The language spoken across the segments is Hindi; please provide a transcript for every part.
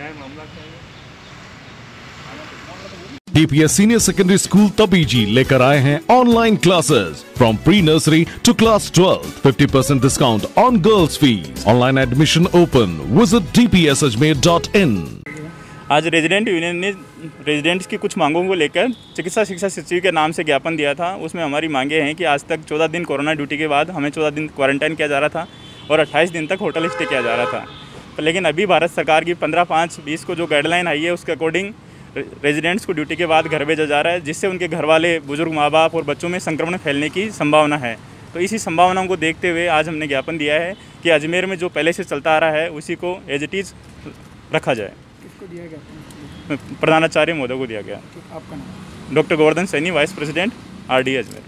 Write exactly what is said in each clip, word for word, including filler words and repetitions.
DPS senior secondary school Tabiji लेकर आए हैं online classes from pre nursery to class twelve. Fifty percent discount on girls fees. Online admission open. Visit D P S Ajmer dot in. आज रेजिडेंट यूनियन ने रेजिडेंट्स की कुछ मांगों को लेकर चिकित्सा शिक्षा सचिव के नाम से ज्ञापन दिया था. उसमें हमारी मांगे हैं कि आज तक चौदह दिन कोरोना ड्यूटी के बाद हमें चौदह दिन क्वारंटाइन किया जा रहा था और अट्ठाईस दिन तक होटल स्टे किया जा रहा था. तो लेकिन अभी भारत सरकार की पंद्रह पाँच बीस को जो गाइडलाइन आई है उसके अकॉर्डिंग रेजिडेंट्स को ड्यूटी के बाद घर भेजा जा रहा है, जिससे उनके घर वाले, बुजुर्ग, माँ बाप और बच्चों में संक्रमण फैलने की संभावना है. तो इसी संभावनाओं को देखते हुए आज हमने ज्ञापन दिया है कि अजमेर में जो पहले से चलता आ रहा है उसी को एज इट इज़ रखा जाए. किसको दिया गया? प्रधानाचार्य महोदय को दिया गया. आपका नाम? Doctor Govardhan Saini, vice president R D Ajmer.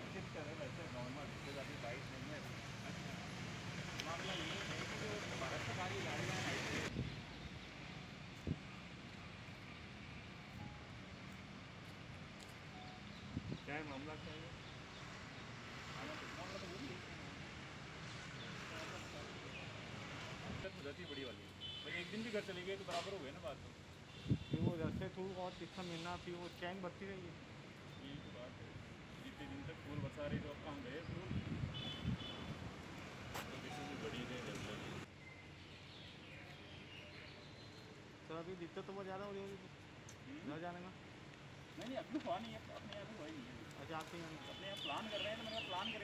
बड़ी वाली भाई एक दिन भी घर चले गए तो बराबर हो गए ना बात. फिर वो जैसे थू और तीखा मिलना, फिर वो चैन बढ़ती रही है. यही तो बात है. जितने दिन तक फूल बरसा रही तो अब कहाँ गए फूल. तो किसी से बड़ी नहीं रहता. तो अभी दिक्कत तो बहुत ज़्यादा हो रही होगी घर जाने में. नहीं नहीं, अपनी हुआ नहीं है, अपने यहाँ तो हुआ ही नहीं है. अच्छा, आपके यहाँ अपने यहाँ प्लान कर रहे हैं तो मैंने प्लान